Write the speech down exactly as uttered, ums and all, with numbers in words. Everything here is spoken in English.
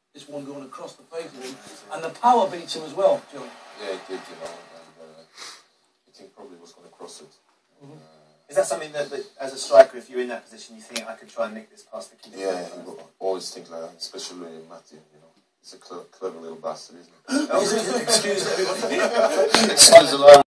this one going across the face of him, and the power beats him as well, Joe. Yeah, it did, you know, and uh, I think probably was going to cross it. Mm-hmm. uh, Is that something that, that, as a striker, if you're in that position, you think I could try and nick this past the keeper? yeah, you always think like that, especially Matthew, you know. He's a clever, clever little bastard, isn't he? Excuse everybody. Excuse the line.